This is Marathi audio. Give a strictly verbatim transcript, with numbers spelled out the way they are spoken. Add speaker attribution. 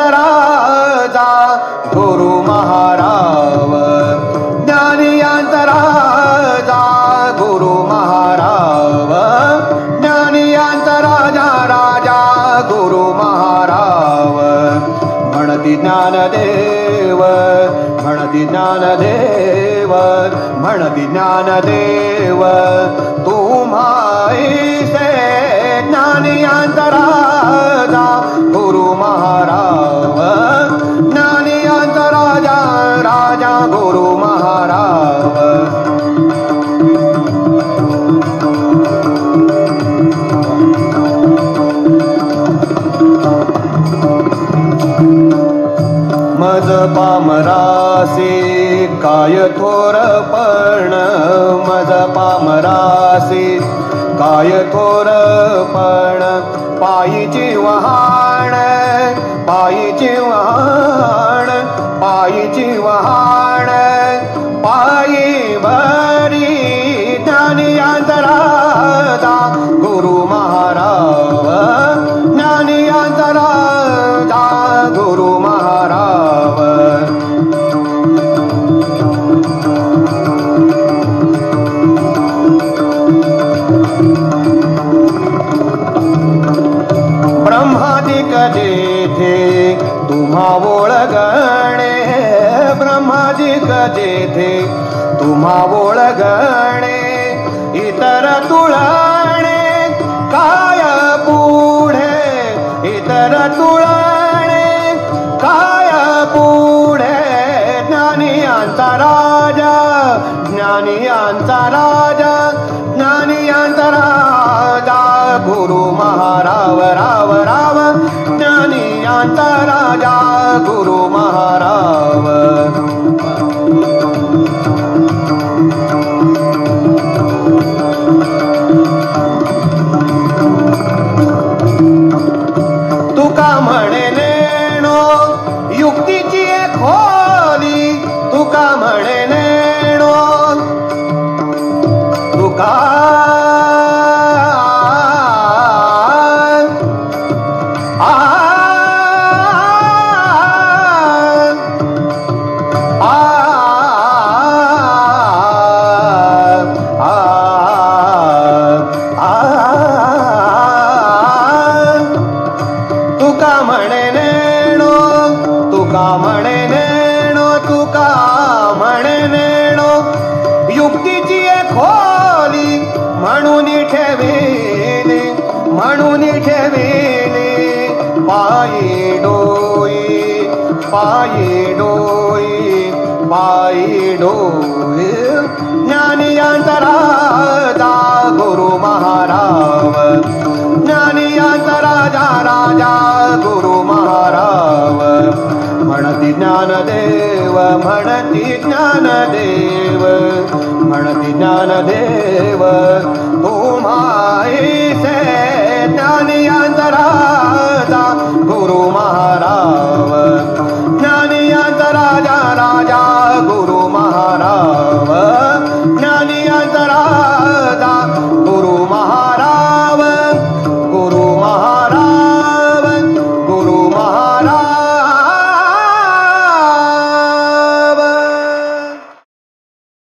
Speaker 1: अंतराजा गुरु महाराव ज्ञानी अंतराजा गुरु महाराव ज्ञानी अंतराजा राजा गुरु महाराव म्हणती ज्ञानदेव म्हणती ज्ञानदेव म्हणती ज्ञानदेव तुम्हाईसे ज्ञानी अंतराजा गुरु महाराव ज्ञानी अंतराजा राजा गुरु महाराव मज पामरासी काय थोरपण मज पामरासी काय थोरपण पायीची वहाण पायीची वहाण पायीची वहाण पायी भरी ज्ञानी अंतराजा गुरु महाराव ज्ञानी अंतराजा गुरु महाराव ब्रह्मादिक जेथे तुम्हा ओळगणे ब्रह्मादिक जेथे तुम्हा ओळगणे इतर तुळणे काय पुढे इतर तुळणे काय पुढे ज्ञानी अंतराजा ज्ञानी अंतराजा ज्ञानी अंतराजा गुरु महाराव राव राव ज्ञानी अंतराजा गुरु महाराव तुका म्हणे नेणो युक्तीची खोली तुका म्हणे नेणो तुका तुका म्हणे नेणो तुका म्हणे नेणो तुका म्हणे नेणो युक्तीची खोली म्हणून ठेविली म्हणून ठेविली पायी डोई पायी डोई पायी डोई ज्ञानी अंतराजा गुरु महाराव ज्ञानी अंतराजा राजा गुरु महाराव म्हणती ज्ञानदेव म्हणती ज्ञानदेव म्हणती ज्ञानदेव तुम्हाईसे ज्ञानी अंतराजा